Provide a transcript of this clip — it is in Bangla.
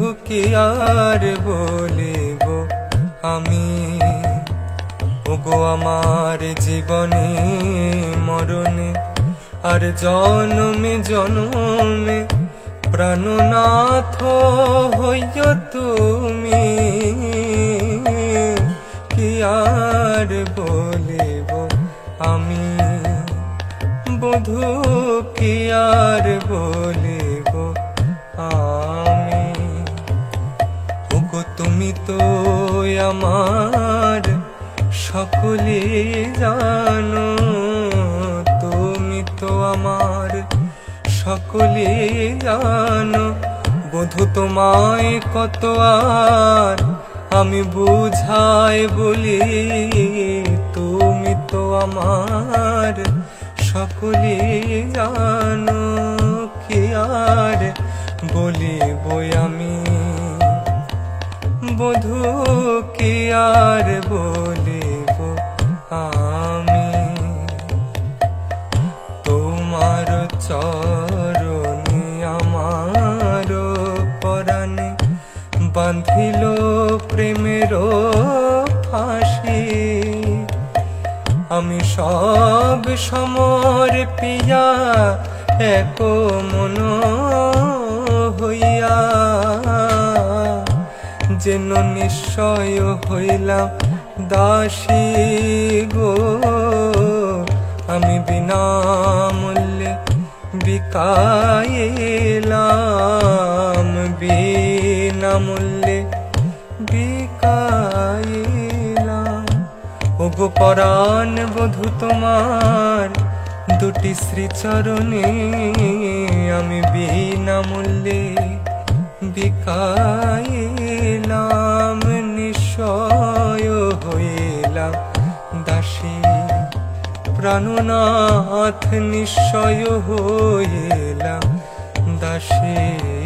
বধূ কি আর বলিব আমি, ওগো আমার জীবনে মরণে আর জনমে জনমে প্রাণনাথ হইয় তুমি। কি আর বলিব আমি, বধূ কি আর বলিব আমি। ওগো তুমি তো আমার সকলে জানো, তুমি তো আমার সকলে জানো। বধূ তোমায় কত আর আমি বুঝাই বলি, তুমি তো আমার সকলে জানো। কি আর বলিব আমি, বধূ কি আর বলিব আমি। তোমার চরণে আমার পরাণে বাঁধিল প্রেমের ফাঁসি। আমি সব সমর পিয়া এক মন হইয়া, যেন নিশ্চয় হইলাম দাসী গো। আমি বিনামূল্যে বিকাইলাম, বিনামূল্যে বিকাইলাম। ওগো পরাণ বধূ তোমার দুটি শ্রীচরণে আমি বিনামূল্যে বিকাইলাম। নিশ্চয় হইলাম দাসী, প্রাণনাথ নিশ্চয় হইলাম দাসী।